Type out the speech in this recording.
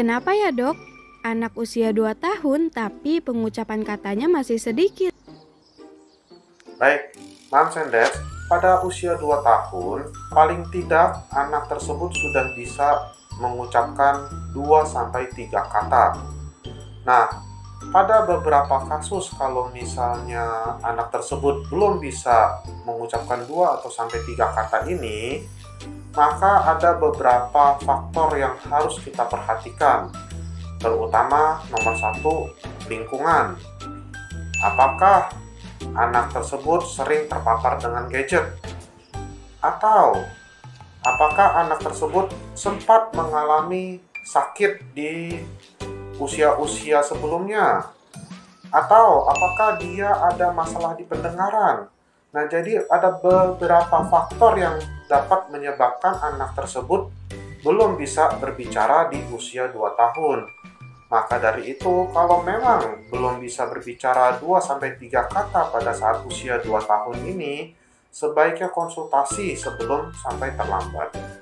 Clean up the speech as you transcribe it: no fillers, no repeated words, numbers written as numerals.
Kenapa ya dok? Anak usia 2 tahun tapi pengucapan katanya masih sedikit. Baik, Moms and Dads, pada usia 2 tahun, paling tidak anak tersebut sudah bisa mengucapkan 2-3 kata. Nah, pada beberapa kasus kalau misalnya anak tersebut belum bisa mengucapkan 2 atau 3 kata ini, maka ada beberapa faktor yang harus kita perhatikan. Terutama nomor 1, lingkungan. Apakah anak tersebut sering terpapar dengan gadget? Atau apakah anak tersebut sempat mengalami sakit di usia-usia sebelumnya? Atau apakah dia ada masalah di pendengaran? Nah, jadi ada beberapa faktor yang dapat menyebabkan anak tersebut belum bisa berbicara di usia 2 tahun. Maka dari itu, kalau memang belum bisa berbicara 2-3 kata pada saat usia 2 tahun ini, sebaiknya konsultasi sebelum sampai terlambat.